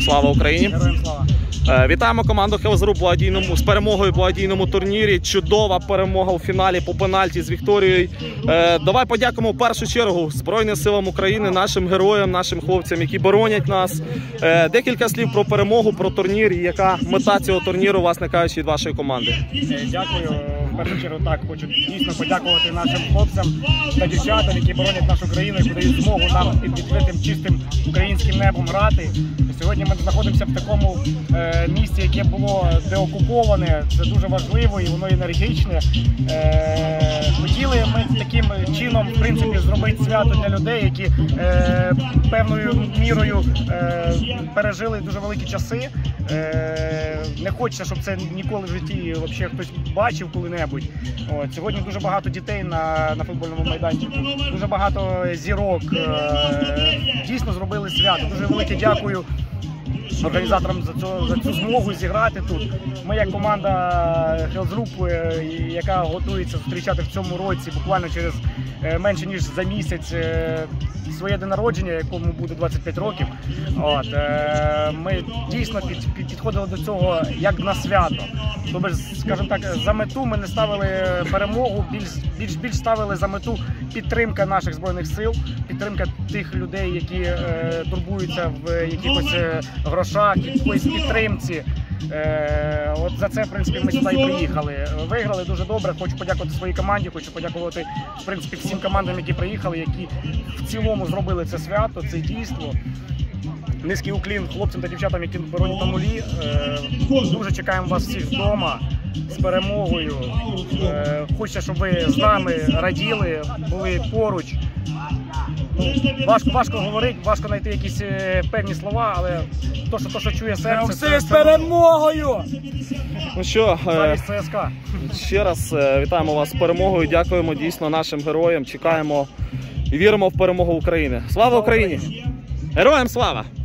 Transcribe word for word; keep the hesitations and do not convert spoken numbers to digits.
Слава Україні! Героям слава! Вітаємо команду Хелзру з перемогою в благодійному турнірі. Чудова перемога у фіналі по пенальті з Вікторією. Давай подякуємо в першу чергу Збройним силам України, нашим героям, нашим хлопцям, які боронять нас. Декілька слів про перемогу, про турнір і яка мета цього турніру, власне кажучи, від вашої команди. Дякую. В першу чергу так, хочу дійсно подякувати нашим хлопцям та дівчатам, які боронять нашу країну і подають змогу нам під відкритим чистим українським небом грати. Сьогодні ми знаходимося в такому е, місці, яке було деокуповане. Це дуже важливо і воно енергічне. Е, хотіли ми таким чином, в принципі, зробити свято для людей, які е, певною мірою е, пережили дуже великі часи. Е, не хочеться, щоб це ніколи в житті взагалі хтось бачив коли-небудь. От, сьогодні дуже багато дітей на, на футбольному майданчику, дуже багато зірок. Е, дійсно зробили свято. Дуже велике дякую організаторам за цю, за цю змогу зіграти тут. Ми як команда Хелзру, яка готується зустрічати в цьому році, буквально через менше ніж за місяць, своє день народження, якому буде двадцять п'ять років. От, ми дійсно під, під, підходили до цього як на свято. Тобто, скажімо так, за мету ми не ставили перемогу, більш, більш, більш ставили за мету підтримка наших Збройних сил, підтримка тих людей, які е, турбуються в якихось е, грошах, якоїсь підтримці. Е, от за це, в принципі, ми сюди і приїхали. Виграли дуже добре. Хочу подякувати своїй команді, хочу подякувати, в принципі, всім командам, які приїхали, які в цілому зробили це свято, це дійство. Низький уклін хлопцям та дівчатам, які боронять на нулі. Е, дуже чекаємо вас всіх вдома з перемогою. Е, хочеться, щоб ви з нами раділи, були поруч. Ну, важко, важко говорити, важко знайти якісь е, певні слова, але то, що, то, що чує серце... Все з перемогою! Ну що, е, ЦСКА. ще раз е, вітаємо вас з перемогою, дякуємо дійсно нашим героям, чекаємо і віримо в перемогу України. Слава Україні! Героям слава!